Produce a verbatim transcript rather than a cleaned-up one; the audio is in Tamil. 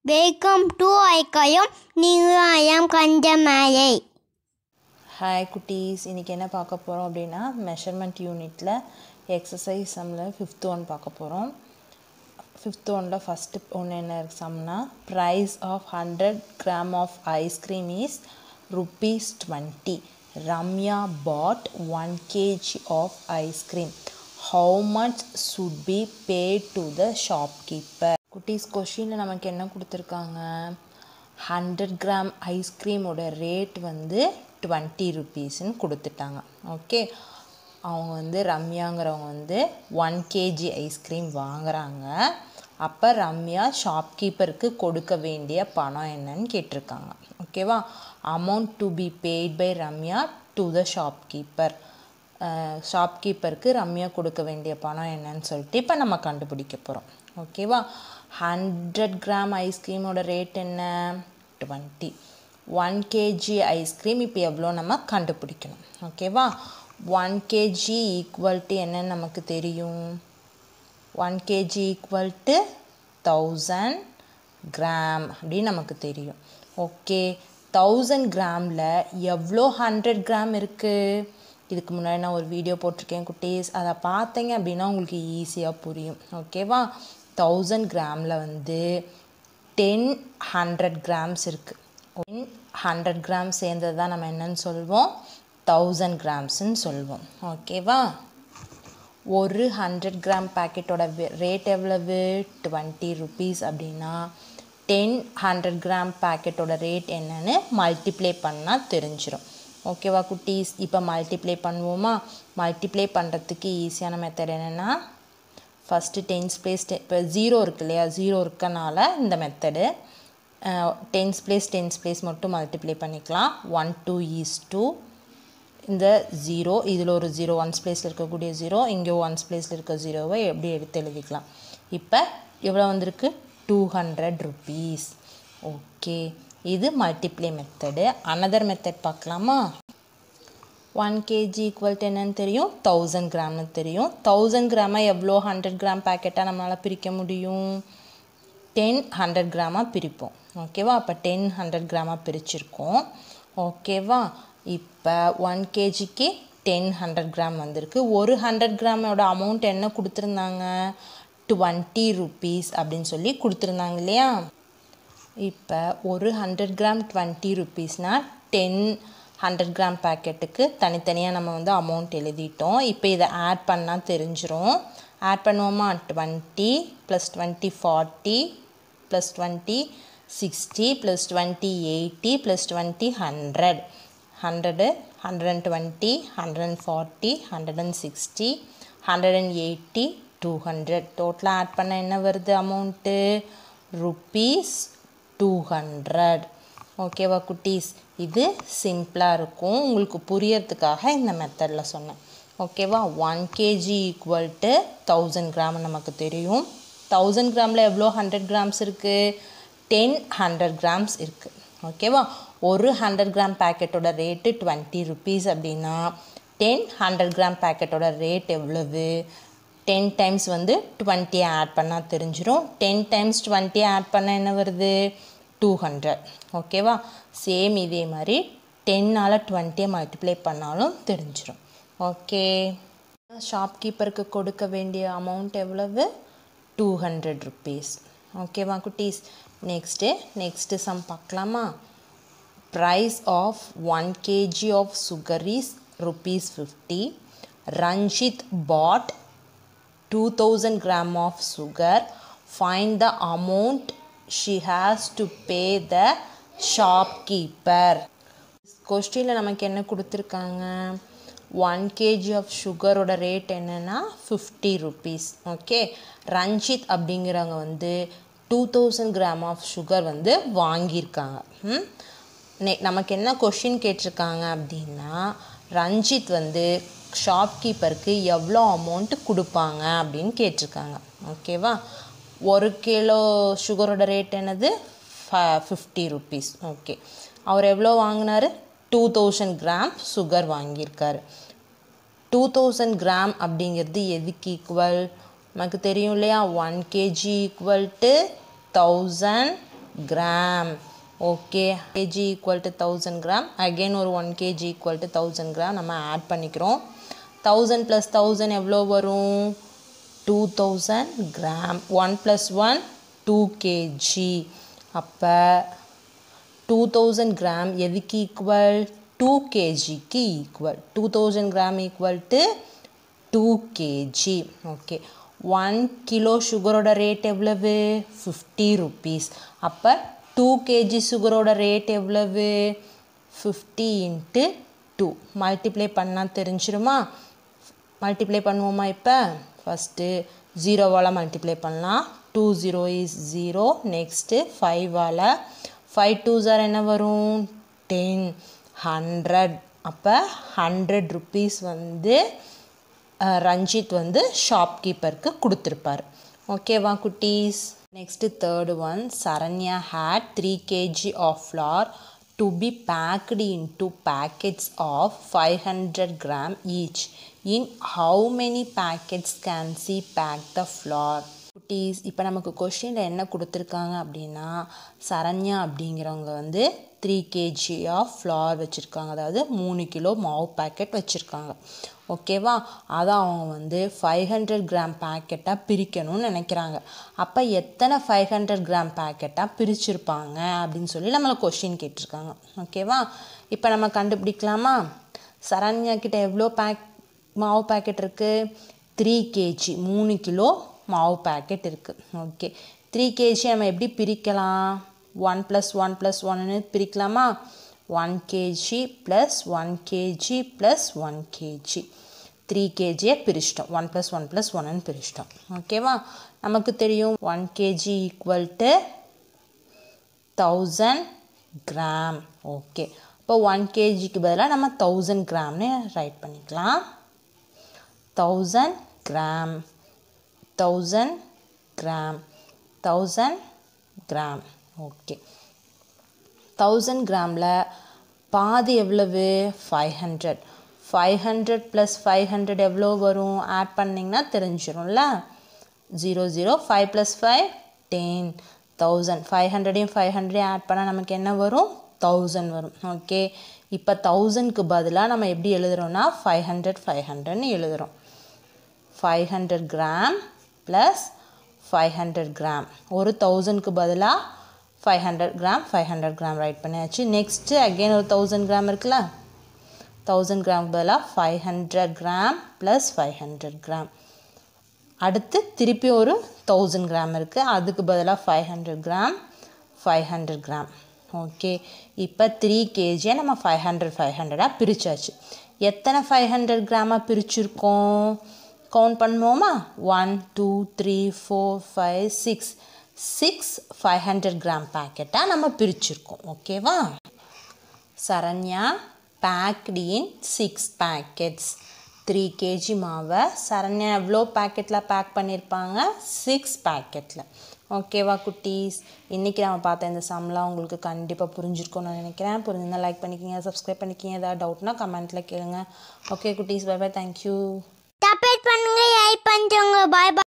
Welcome to ஐக்கயம் நியூயம் கஞ்சமலை. ஹாய் குட்டீஸ், இன்றைக்கி என்ன பார்க்க போகிறோம் அப்படின்னா மெஷர்மெண்ட் யூனிட்டில் எக்ஸசைஸ் சம்மில் ஃபிஃப்த் ஒன் பார்க்க போகிறோம். ஃபிஃப்த் ஒனில் ஃபஸ்ட்டு ஒன்று என்ன சம்னா price of hundred gram of ice cream is rupees twenty. Ramya bought one KG of ice cream. How much should be paid to the shopkeeper. குட்டீஸ், கொஷினில் நமக்கு என்ன கொடுத்துருக்காங்க, ஹண்ட்ரட் கிராம் ஐஸ்கிரீமோட ரேட் வந்து டுவெண்ட்டி ருப்பீஸ்ன்னு கொடுத்துட்டாங்க. ஓகே, அவங்க வந்து ரம்யாங்கிறவங்க வந்து ஒன் கேஜி ஐஸ்கிரீம் வாங்குகிறாங்க. அப்போ ரம்யா ஷாப்கீப்பருக்கு கொடுக்க வேண்டிய பணம் என்னன்னு கேட்டிருக்காங்க. ஓகேவா, amount to be paid by Ramya to the shopkeeper. ஷாப்கீப்பருக்கு ரம்யா கொடுக்க வேண்டிய பணம் என்னன்னு சொல்லிட்டு இப்போ நம்ம கண்டுபிடிக்க போகிறோம். ஓகேவா, ஹண்ட்ரட் கிராம் ஐஸ்கிரீமோட ரேட் என்ன, டுவெண்ட்டி. ஒன் கேஜி ஐஸ்கிரீம் இப்போ எவ்வளோ நம்ம கண்டுபிடிக்கணும். ஓகேவா, ஒன் கேஜி ஈக்குவல் டு என்னன்னு நமக்கு தெரியும். One KG equal to thousand gram அப்படின்னு நமக்கு தெரியும். ஓகே, தௌசண்ட் கிராமில் எவ்வளோ ஹண்ட்ரட் கிராம் இருக்குது, இதுக்கு முன்னாடி நான் ஒரு வீடியோ போட்டிருக்கேன் குட்டீஸ், அதை பார்த்தீங்க அப்படின்னா உங்களுக்கு ஈஸியாக புரியும். ஓகேவா, தௌசண்ட் கிராமில் வந்து டென் ஹண்ட்ரட் கிராம்ஸ் இருக்குது. டென் ஹண்ட்ரட் கிராம் சேர்ந்தது தான் நம்ம என்னன்னு சொல்வோம், தௌசண்ட் கிராம்ஸ்ன்னு சொல்வோம். ஓகேவா, ஒரு ஹண்ட்ரட் கிராம் பேக்கெட்டோட ரேட் எவ்வளவு, டுவெண்ட்டி ருபீஸ் அப்படின்னா டென் ஹண்ட்ரட் கிராம் பேக்கெட்டோட ரேட் என்னன்னு மல்டிப்ளை பண்ணால் தெரிஞ்சிடும். ஓகேவா குட்டீஸ், இப்போ மல்டிப்ளை பண்ணுவோமா. மல்டிப்ளை பண்ணுறதுக்கு ஈஸியான மெத்தட் என்னென்னா, ஃபஸ்ட்டு டென்ஸ் பிளேஸ் இப்போ ஜீரோ இருக்கு இல்லையா, ஜீரோ இருக்கனால இந்த method tens place tens place மட்டும் மல்டிப்ளை பண்ணிக்கலாம். ஒன் டூ ஈஸ் டூ, இந்த ஜீரோ இதில் ஒரு ஜீரோ ஒன்ஸ் பிளேஸில் இருக்கக்கூடிய ஜீரோ, இங்கே ஒன்ஸ் பிளேஸில் இருக்க ஜீரோவை எப்படி எடுத்து எழுதிக்கலாம். இப்போ எவ்வளோ வந்திருக்கு, டூ ஹண்ட்ரட் ருபீஸ். ஓகே, இது மல்டிப்ளை மெத்தடு. அனதர் மெத்தட் பார்க்கலாமா. ஒன் கேஜி ஈக்குவல் டு என்னன்னு தெரியும், தௌசண்ட் கிராம்னு தெரியும். தௌசண்ட் கிராமை எவ்வளோ ஹண்ட்ரட் கிராம் பேக்கெட்டாக நம்மளால் பிரிக்க முடியும், டென் ஹண்ட்ரட் கிராமாக பிரிப்போம். ஓகேவா, அப்போ டென் ஹண்ட்ரட் கிராமாக பிரிச்சிருக்கோம். ஓகேவா, இப்போ ஒன் கேஜிக்கு டென் ஹண்ட்ரட் கிராம் வந்திருக்கு. ஒரு ஹண்ட்ரட் கிராமோட அமௌண்ட் என்ன கொடுத்துருந்தாங்க, டுவெண்ட்டி ருபீஸ் அப்படின்னு சொல்லி கொடுத்துருந்தாங்க இல்லையா. இப்போ ஒரு ஹண்ட்ரட் கிராம் டுவெண்ட்டி ருபீஸ்னால் டென் ஹண்ட்ரட் கிராம் பேக்கெட்டுக்கு தனித்தனியாக நம்ம வந்து அமௌண்ட் எழுதிட்டோம். இப்போ இதை ஆட் பண்ணால் தெரிஞ்சிடும். ஆட் பண்ணுவோமா, twenty plus twenty forty plus twenty sixty plus twenty eighty plus twenty hundred. Hundred hundred and twenty hundred and forty hundred and sixty hundred and eighty two hundred. டோட்டலாக ஆட் பண்ண என்ன வருது அமௌண்ட்டு, ருப்பீஸ் டூ ஹண்ட்ரட். ஓகேவா குட்டீஸ், இது சிம்பிளாக இருக்கும், உங்களுக்கு புரியறதுக்காக இந்த மெத்தடில் சொன்னேன். ஓகேவா, one KG equal to thousand gram நமக்கு தெரியும். தௌசண்ட் கிராமில் எவ்வளோ ஹண்ட்ரட் கிராம்ஸ் இருக்குது, டென் ஹண்ட்ரட் கிராம்ஸ் இருக்குது. ஓகேவா, ஒரு ஹண்ட்ரட் கிராம் பேக்கெட்டோட ரேட்டு டுவெண்ட்டி ருபீஸ் அப்படின்னா டென் ஹண்ட்ரட் கிராம் பேக்கெட்டோட ரேட் எவ்வளவு, டென் டைம்ஸ் வந்து டுவெண்ட்டி ஆட் பண்ணால் தெரிஞ்சிடும். டென் டைம்ஸ் டுவெண்ட்டி ஆட் பண்ணால் என்ன வருது, டூ ஹண்ட்ரட். ஓகேவா, சேம் இதே மாதிரி டென்னால் டுவெண்ட்டியை மல்டிப்ளை பண்ணாலும் தெரிஞ்சிடும். ஓகே, ஷாப்கீப்பருக்கு கொடுக்க வேண்டிய அமௌண்ட் எவ்வளவு, டூ ஹண்ட்ரட் ருபீஸ். ஓகேவா குட்டீஸ், நெக்ஸ்ட்டு நெக்ஸ்ட்டு சம் பார்க்கலாமா. Price of one KG of sugar is rupees fifty. Ranjith bought two thousand gram of sugar. Find the amount she has to pay the shopkeeper. கொஸ்டினில் நமக்கு என்ன கொடுத்துருக்காங்க, ஒன் கேஜி ஆஃப் சுகரோட ரேட் என்னென்னா ஃபிஃப்டி ருபீஸ். ஓகே, ரஞ்சித் அப்படிங்கிறவங்க வந்து two thousand gram of sugar வந்து வாங்கியிருக்காங்க. நெ நமக்கு என்ன கொஷின் கேட்டிருக்காங்க அப்படின்னா, ரஞ்சித் வந்து ஷாப்கீப்பருக்கு எவ்வளோ அமௌண்ட்டு கொடுப்பாங்க அப்படின்னு கேட்டிருக்காங்க. ஓகேவா, ஒரு கிலோ சுகரோட ரேட் என்னது, ஃபிஃப்டி ருபீஸ். ஓகே, அவர் எவ்வளோ வாங்கினார், டூ தௌசண்ட் கிராம் சுகர் வாங்கியிருக்காரு. டூ தௌசண்ட் கிராம் அப்படிங்கிறது எதுக்கு ஈக்குவல் நமக்கு தெரியும் இல்லையா, one KG equal to thousand gram. Okay, kg equal to one thousand gram. Again ஒரு one kg equal to one thousand gram நம்ம add பண்ணிக்கிறோம். one thousand plus one thousand எவ்வளோ வரும்? two thousand gram. one plus one, two kg. அப்போ two thousand gram எதுக்கு equal? two kg க்கு equal. two thousand gram equal to two kg. Okay. one kilo சுகரோட ரேட் எவ்வளவு? fifty rupees. அப்போ two kg சுகரோட ரேட் எவ்வளவு? fifty into two. மல்டிப்ளை பண்ணால் தெரிஞ்சிருமா? மல்டிப்ளை பண்ணுவோமா இப்போ? ஃபஸ்ட்டு ஜீரோவால் மல்டிப்ளை பண்ணலாம். two zero is zero. Next ஃபைவால் five twos are என்ன வரும்? ten. hundred. அப்போ ஹண்ட்ரட் ருப்பீஸ் வந்து ரஞ்சித் வந்து ஷாப்கீப்பருக்கு கொடுத்துருப்பார். ஓகேவா குட்டீஸ்? Next third one, Saranya had three KG of flour to be packed into packets of five hundred gram each. In how many packets can she pack the flour? குட்டீஸ், இப்போ நமக்கு கொஷினில் என்ன கொடுத்துருக்காங்க அப்படின்னா, சரண்யா அப்படிங்கிறவங்க வந்து த்ரீ கேஜி ஆஃப் ஃப்ளார் வச்சுருக்காங்க, அதாவது மூணு கிலோ மாவு பேக்கெட் வச்சுருக்காங்க. ஓகேவா? அதை அவங்க வந்து ஃபைவ் ஹண்ட்ரட் கிராம் பேக்கெட்டாக பிரிக்கணும்னு நினைக்கிறாங்க. அப்போ எத்தனை ஃபைவ் ஹண்ட்ரட் கிராம் பேக்கெட்டாக பிரிச்சுருப்பாங்க அப்படின்னு சொல்லி நம்மளை கொஷின் கேட்டிருக்காங்க. ஓகேவா? இப்போ நம்ம கண்டுபிடிக்கலாமா? சரண்யா கிட்ட எவ்வளோ பேக் மாவு பேக்கெட் இருக்குது? த்ரீ கேஜி, மூணு கிலோ மாவு பேக்கெட் இருக்குது. ஓகே, த்ரீ கேஜி நம்ம எப்படி பிரிக்கலாம்? ஒன் ப்ளஸ் ஒன் ப்ளஸ் ஒன்னு பிரிக்கலாமா? One KG plus one KG plus one KG. Three கேஜியை பிரிச்சிட்டோம். ஒன் ப்ளஸ் ஒன் ப்ளஸ் ஒன்னு பிரிச்சிட்டோம். ஓகேவா? நமக்கு தெரியும் one KG equal to thousand gram. Okay, இப்போ ஒன் கேஜிக்கு பதிலாக நம்ம தௌசண்ட் கிராம்னு ரைட் பண்ணிக்கலாம். Thousand gram, thousand gram, thousand gram. Okay, thousand கிராமில் பாதி எவ்வளவு? Five hundred. Five hundred plus five hundred எவ்வளோ வரும்? ஆட் பண்ணிங்கன்னா தெரிஞ்சிடும்ல. Zero zero, five plus five ten. Thousand. Five ஹண்ட்ரடையும் ஃபைவ் ஹண்ட்ரடையும் ஆட் பண்ணால் நமக்கு என்ன வரும்? தௌசண்ட் வரும். ஓகே, இப்போ தௌசண்ட்க்கு பதிலாக நம்ம எப்படி எழுதுகிறோன்னா ஃபைவ் ஹண்ட்ரட் ஃபைவ் ஹண்ட்ரட்னு எழுதுகிறோம். Five hundred gram plus five hundred gram. ஒரு தௌசண்ட்க்கு பதிலாக five hundred gram five hundred gram right பண்ணியாச்சு. நெக்ஸ்ட்டு அகெயின் ஒரு தௌசண்ட் கிராம் இருக்குல்ல, தௌசண்ட் கிராம் பதிலாக five hundred gram plus five hundred gram. அடுத்து திருப்பி ஒரு தௌசண்ட் கிராம் இருக்குது, அதுக்கு பதிலாக five hundred gram five hundred gram. Okay, இப்போ த்ரீ கேஜியை நம்ம ஃபைவ் ஹண்ட்ரட் ஃபைவ் ஹண்ட்ரடாக பிரித்தாச்சு. எத்தனை ஃபைவ் ஹண்ட்ரட் கிராமாக பிரிச்சுருக்கோம்? கவுண்ட் பண்ணுவோமா? One two three four five six. Six five hundred gram பேக்கெட்டாக நம்ம பிரிச்சுருக்கோம். ஓகேவா? Saranya packed in six packets. Three KG மாவை சரண்யா எவ்வளோ பேக்கெட்டில் பேக் பண்ணியிருப்பாங்க? சிக்ஸ் பேக்கெட்டில். ஓகேவா குட்டீஸ்? இன்றைக்கி நம்ம பார்த்த இந்த சம்லாம் உங்களுக்கு கண்டிப்பாக புரிஞ்சிருக்கும்னு நான் நினைக்கிறேன். புரிஞ்சுருந்தால் லைக் பண்ணிக்கிங்க, சப்ஸ்கிரைப் பண்ணிக்கிங்க. ஏதாவது டவுட்னா கமெண்ட்டில் கேளுங்க. ஓகே குட்டீஸ், பை பை, தேங்க்யூ. சப்போர்ட் பண்ணுங்க, ஹெல்ப் பண்ணுங்க. பாய் பாய்.